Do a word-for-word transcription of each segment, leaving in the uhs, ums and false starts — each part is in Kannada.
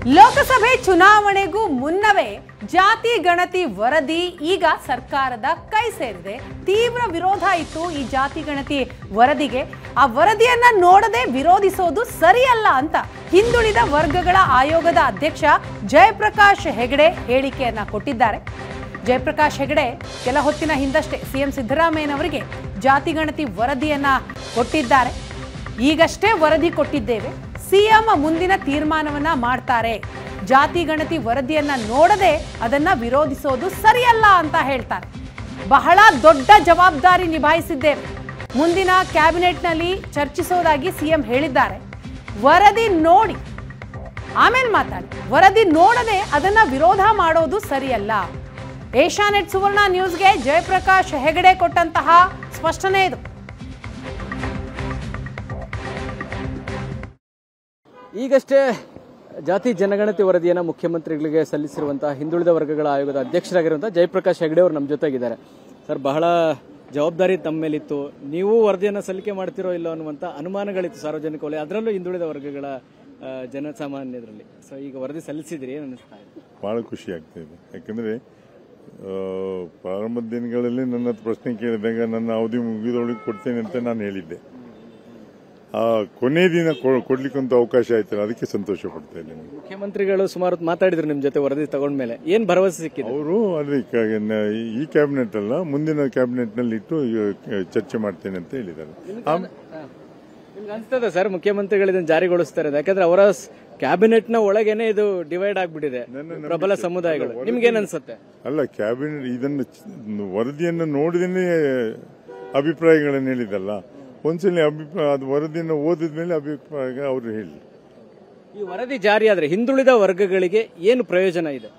ಲೋಕಸಭೆ ಚುನಾವಣೆಗೂ ಮುನ್ನವೇ ಜಾತಿ ಗಣತಿ ವರದಿ ಈಗ ಸರ್ಕಾರದ ಕೈ ಸೇರಿದೆ. ತೀವ್ರ ವಿರೋಧ ಇತ್ತು ಈ ಜಾತಿ ಗಣತಿ ವರದಿಗೆ. ಆ ವರದಿಯನ್ನ ನೋಡದೆ ವಿರೋಧಿಸೋದು ಸರಿಯಲ್ಲ ಅಂತ ಹಿಂದುಳಿದ ವರ್ಗಗಳ ಆಯೋಗದ ಅಧ್ಯಕ್ಷ ಜಯಪ್ರಕಾಶ್ ಹೆಗಡೆ ಹೇಳಿಕೆಯನ್ನ ಕೊಟ್ಟಿದ್ದಾರೆ. ಜಯಪ್ರಕಾಶ್ ಹೆಗಡೆ ಕೆಲ ಹೊತ್ತಿನ ಹಿಂದಷ್ಟೇ ಸಿಎಂ ಸಿದ್ದರಾಮಯ್ಯನವರಿಗೆ ಜಾತಿ ಗಣತಿ ವರದಿಯನ್ನ ಕೊಟ್ಟಿದ್ದಾರೆ. ಈಗಷ್ಟೇ ವರದಿ ಕೊಟ್ಟಿದ್ದೇವೆ, ಸಿಎಂ ಮುಂದಿನ ತೀರ್ಮಾನವನ್ನ ಮಾಡ್ತಾರೆ. ಜಾತಿ ಗಣತಿ ವರದಿಯನ್ನ ನೋಡದೆ ಅದನ್ನ ವಿರೋಧಿಸೋದು ಸರಿಯಲ್ಲ ಅಂತ ಹೇಳ್ತಾರೆ. ಬಹಳ ದೊಡ್ಡ ಜವಾಬ್ದಾರಿ ನಿಭಾಯಿಸಿದ್ದೇವೆ, ಮುಂದಿನ ಕ್ಯಾಬಿನೆಟ್ನಲ್ಲಿ ಚರ್ಚಿಸೋದಾಗಿ ಸಿಎಂ ಹೇಳಿದ್ದಾರೆ. ವರದಿ ನೋಡಿ ಆಮೇಲೆ ಮಾತಾಡಿ, ವರದಿ ನೋಡದೆ ಅದನ್ನ ವಿರೋಧ ಮಾಡೋದು ಸರಿಯಲ್ಲ. ಏಷ್ಯಾನೆಟ್ ಸುವರ್ಣ ನ್ಯೂಸ್ಗೆ ಜಯಪ್ರಕಾಶ್ ಹೆಗಡೆ ಕೊಟ್ಟಂತಹ ಸ್ಪಷ್ಟನೆ ಇದು. ಈಗಷ್ಟೇ ಜಾತಿ ಜನಗಣತಿ ವರದಿಯನ್ನು ಮುಖ್ಯಮಂತ್ರಿಗಳಿಗೆ ಸಲ್ಲಿಸಿರುವಂತಹ ಹಿಂದುಳಿದ ವರ್ಗಗಳ ಆಯೋಗದ ಅಧ್ಯಕ್ಷರಾಗಿರುವಂತಹ ಜಯಪ್ರಕಾಶ್ ಹೆಗಡೆ ಅವರು ನಮ್ಮ ಜೊತೆಗಿದ್ದಾರೆ. ಸರ್, ಬಹಳ ಜವಾಬ್ದಾರಿ ತಮ್ಮ ಮೇಲಿತ್ತು. ನೀವು ವರದಿಯನ್ನು ಸಲ್ಲಿಕೆ ಮಾಡ್ತಿರೋ ಇಲ್ಲೋ ಅನ್ನುವಂಥ ಅನುಮಾನಗಳಿತ್ತು ಸಾರ್ವಜನಿಕ ವಲಯ, ಅದರಲ್ಲೂ ಹಿಂದುಳಿದ ವರ್ಗಗಳ ಜನಸಾಮಾನ್ಯರಲ್ಲಿ. ಸೊ ಈಗ ವರದಿ ಸಲ್ಲಿಸಿದ್ರಿ, ಏನು ಅನಿಸ್ತಾ ಇದೆ? ಬಹಳ ಖುಷಿ ಆಗ್ತಾ ಇದೆ. ಯಾಕಂದ್ರೆ ಪ್ರಾರಂಭದ ದಿನಗಳಲ್ಲಿ ನನ್ನ ಪ್ರಶ್ನೆ ಕೇಳಿದಾಗ ನನ್ನ ಅವಧಿ ಮುಗಿದೊಳಗೆ ಕೊಡ್ತೇನೆ ಅಂತ ನಾನು ಹೇಳಿದ್ದೆ. ಆ ಕೊನೆ ದಿನ ಕೊಡ್ಲಿಕ್ಕಂತ ಅವಕಾಶ ಆಯ್ತಲ್ಲ, ಅದಕ್ಕೆ ಸಂತೋಷ ಪಡ್ತಾ ಇದ್ದೇನೆ. ಮುಖ್ಯಮಂತ್ರಿಗಳು ಸುಮಾರು ಮಾತಾಡಿದ್ರು ನಿಮ್ಮ ಜೊತೆ ವರದಿ ತಗೊಂಡ್ಮೇಲೆ, ಏನ್ ಭರವಸೆ ಸಿಕ್ಕಿದೆ? ಅವರು ಅಲ್ಲಿ ಈ ಕ್ಯಾಬಿನೆಟ್ ಅಲ್ಲ, ಮುಂದಿನ ಕ್ಯಾಬಿನೆಟ್ ನಲ್ಲಿ ಇಟ್ಟು ಚರ್ಚೆ ಮಾಡ್ತೇನೆ ಅಂತ ಹೇಳಿದ್ದಾರೆ. ನಿಮ್ಗೆ ಅನ್ಸ್ತದೆ ಸರ್ ಮುಖ್ಯಮಂತ್ರಿಗಳು ಇದನ್ನು ಜಾರಿಗೊಳಿಸ್ತಾರೆ? ಯಾಕಂದ್ರೆ ಅವರ ಕ್ಯಾಬಿನೆಟ್ ನ ಒಳಗೇನೆ ಇದು ಡಿವೈಡ್ ಆಗ್ಬಿಟ್ಟಿದೆ ಪ್ರಬಲ ಸಮುದಾಯಗಳು. ನಿಮ್ಗೇನ್ ಅನ್ಸುತ್ತೆ? ಅಲ್ಲ, ಕ್ಯಾಬಿನೆಟ್ ಇದನ್ನು ವರದಿಯನ್ನು ನೋಡಿದೇನೆ ಅಭಿಪ್ರಾಯಗಳನ್ನು ಹೇಳಿದಲ್ಲ. ಒಂದ್ಸಲ ಅಭಿಪ್ರಾಯ ಅದು ವರದಿಯನ್ನು ಓದಿದ ಮೇಲೆ ಅಭಿಪ್ರಾಯ ಅವರು ಹೇಳಿ. ಈ ವರದಿ ಜಾರಿ ಆದ್ರೆ ಹಿಂದುಳಿದ ವರ್ಗಗಳಿಗೆ ಏನು ಪ್ರಯೋಜನ ಇದೆ?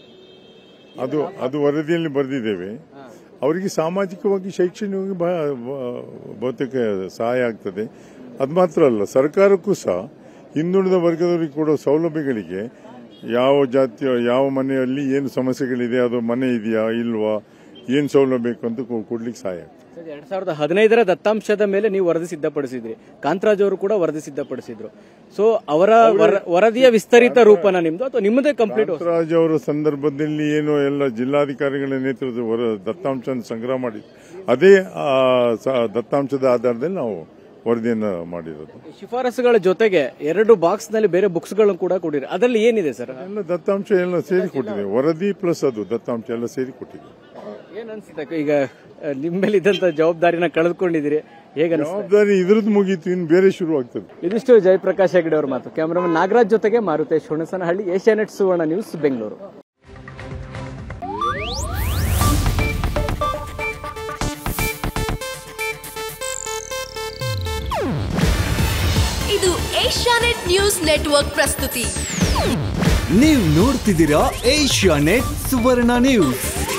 ಅದು ಅದು ವರದಿಯಲ್ಲಿ ಬರೆದಿದ್ದೇವೆ. ಅವರಿಗೆ ಸಾಮಾಜಿಕವಾಗಿ ಶೈಕ್ಷಣಿಕವಾಗಿ ಬಹುತೇಕ ಸಹಾಯ ಆಗ್ತದೆ. ಅದು ಮಾತ್ರ ಅಲ್ಲ, ಸರ್ಕಾರಕ್ಕೂ ಸಹ ಹಿಂದುಳಿದ ವರ್ಗದವರಿಗೆ ಕೊಡೋ ಸೌಲಭ್ಯಗಳಿಗೆ ಯಾವ ಜಾತಿಯ ಯಾವ ಮನೆಯಲ್ಲಿ ಏನು ಸಮಸ್ಯೆಗಳಿದೆ, ಅದು ಮನೆ ಇದೆಯಾ ಇಲ್ವಾ, ಏನು ಸೌಲಭ್ಯ ಬೇಕು ಅಂತ ಕೊಡ್ಲಿಕ್ಕೆ ಸಹಾಯ ಆಗ್ತದೆ. ಎರಡ್ ಸಾವಿರದ ಹದಿನೈದರ ದತ್ತಾಂಶದ ಮೇಲೆ ನೀವು ವರದಿ ಸಿದ್ಧಪಡಿಸಿದ್ರಿ, ಕಾಂತರಾಜ್ ಅವರು ಕೂಡ ವರದಿ ಸಿದ್ಧಪಡಿಸಿದ್ರು. ಸೊ ಅವರ ವರದಿಯ ವಿಸ್ತರಿತ ರೂಪನ ನಿಮ್ದು ಅಥವಾ ನಿಮ್ಮದೇ ಕಂಪ್ಲೀಟ್? ಕಾಂತರಾಜ್ ಅವರ ಸಂದರ್ಭದಲ್ಲಿ ಏನು ಎಲ್ಲ ಜಿಲ್ಲಾಧಿಕಾರಿಗಳ ನೇತೃತ್ವದ ದತ್ತಾಂಶ ಸಂಗ್ರಹ ಮಾಡಿ ಅದೇ ದತ್ತಾಂಶದ ಆಧಾರದಲ್ಲಿ ನಾವು ವರದಿಯನ್ನು ಮಾಡಿರೋದು. ಶಿಫಾರಸುಗಳ ಜೊತೆಗೆ ಎರಡು ಬಾಕ್ಸ್ ನಲ್ಲಿ ಬೇರೆ ಬುಕ್ಸ್ ಗಳನ್ನು ಕೂಡ ಕೊಟ್ಟಿರಿ, ಅದರಲ್ಲಿ ಏನಿದೆ ಸರ್? ಎಲ್ಲ ದತ್ತಾಂಶ ಎಲ್ಲ ಸೇರಿ ಕೊಟ್ಟಿದೆ, ವರದಿ ಪ್ಲಸ್ ಅದು ದತ್ತಾಂಶ ಎಲ್ಲ ಸೇರಿ ಕೊಟ್ಟಿದೆ. ಏನ್ ಅನ್ಸುತ್ತೆ ಈಗ ನಿಮ್ಮ ಮೇಲೆ ಇದ್ದಂತ ಜವಾಬ್ದಾರಿನ ಕಳೆದುಕೊಂಡಿದ್ದೀರಿ, ಹೇಗೆ? ಜವಾಬ್ದಾರಿ ಇದ್ರದ್ದು ಮುಗೀತು, ಇನ್ನು ಬೇರೆ ಶುರು ಆಗ್ತದೆ. ಇದಿಷ್ಟು ಜಯಪ್ರಕಾಶ್ ಹೆಗಡೆ ಅವರ ಮಾತು. ಕ್ಯಾಮರಾಮನ್ ನಾಗರಾಜ್ ಜೊತೆಗೆ ಮಾರುತೇಶ್ ಹುಣಸನಹಳ್ಳಿ, ಏಷ್ಯಾನೆಟ್ ಸುವರ್ಣ ನ್ಯೂಸ್, ಬೆಂಗಳೂರು. ಇದು ಏಷ್ಯಾನೆಟ್ ನ್ಯೂಸ್ ನೆಟ್ವರ್ಕ್ ಪ್ರಸ್ತುತಿ. ನೀವು ನೋಡ್ತಿದ್ದೀರಾ ಏಷ್ಯಾನೆಟ್ ಸುವರ್ಣ ನ್ಯೂಸ್.